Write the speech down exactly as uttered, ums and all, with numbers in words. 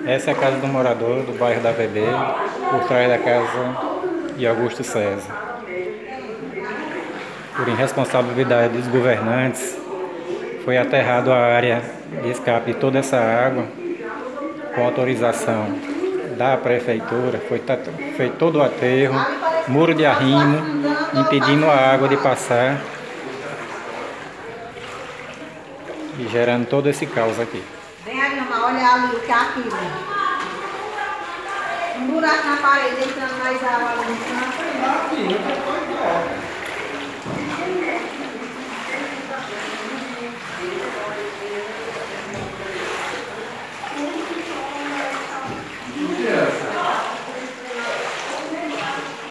Essa é a casa do morador do bairro da V B, por trás da casa de Augusto César. Por irresponsabilidade dos governantes, foi aterrado a área de escape de toda essa água, com autorização da prefeitura. Foi feito todo o aterro, muro de arrimo, impedindo a água de passar e gerando todo esse caos aqui. Vem ali, mamãe, olha ali o que é aquilo. Um buraco na parede, entrando mais água ali no canto.